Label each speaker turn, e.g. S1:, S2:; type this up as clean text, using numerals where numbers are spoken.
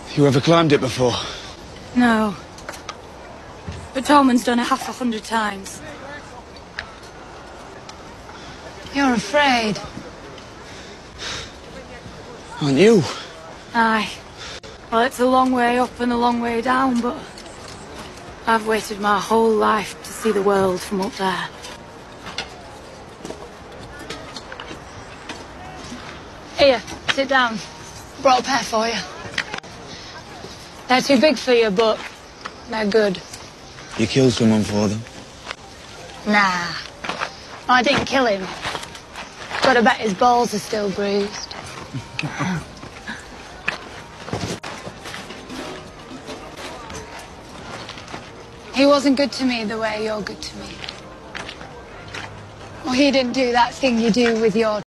S1: You ever climbed it before?
S2: No. But Tolman's done it 100 times.
S3: You're afraid.
S1: Aren't you?
S2: Aye. Well, it's a long way up and a long way down, but I've waited my whole life to see the world from up there. Here, sit down.
S3: Brought a pair for you.
S2: They're too big for you, but they're good.
S1: You killed someone for them?
S3: Nah. I didn't kill him. Gotta bet his balls are still bruised. He wasn't good to me the way you're good to me. Well, he didn't do that thing you do with your